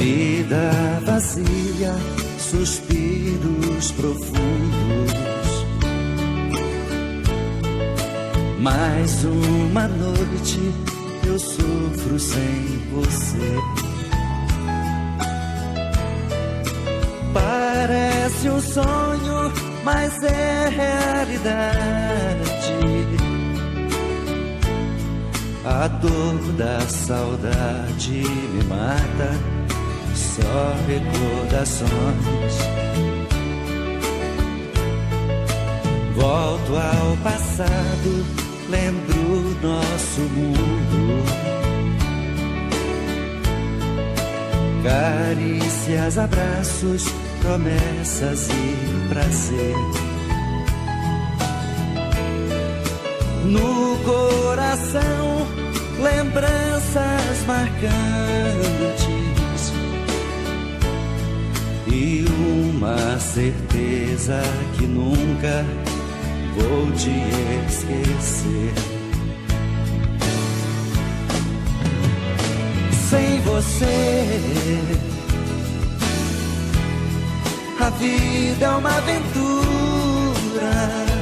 Vida vazia, suspiros profundos. Mais uma noite eu sofro sem você. Parece um sonho, mas é realidade. A dor da saudade me mata, só recordações. Volto ao passado, lembro nosso mundo. Carícias, abraços, promessas e prazer. No coração, lembranças marcantes e uma certeza que nunca vou te esquecer. Sem você, a vida é uma aventura.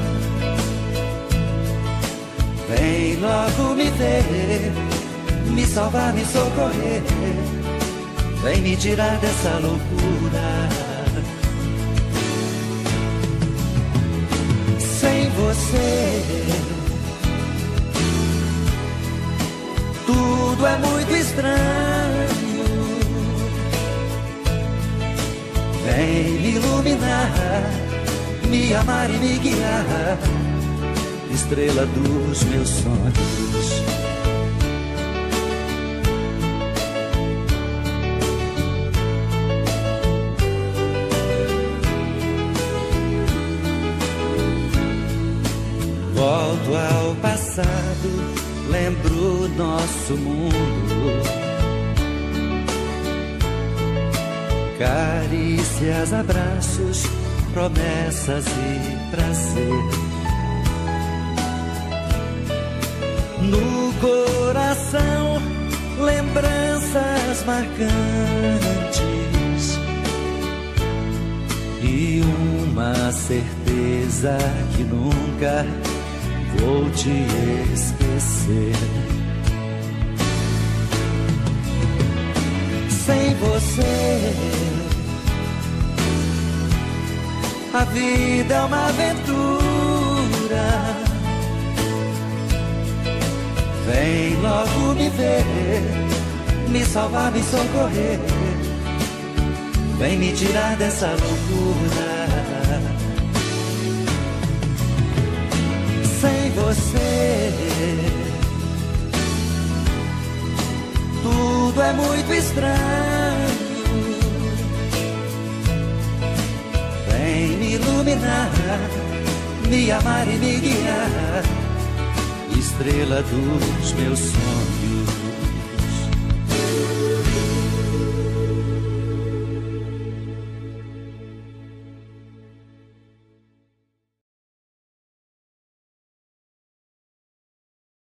Vem logo me ver, me salvar, me socorrer. Vem me tirar dessa loucura. Sem você, tudo é muito estranho. Vem me iluminar, me amar e me guiar, estrela dos meus sonhos. Volto ao passado, lembro nosso mundo. Carícias, abraços, promessas e prazer. No coração, lembranças marcantes e uma certeza que nunca vou te esquecer. Sem você, a vida é uma aventura. Vem logo me ver, me salvar, me socorrer. Vem me tirar dessa loucura. Sem você, tudo é muito estranho. Vem me iluminar, me amar e me guiar, estrela dos meus sonhos.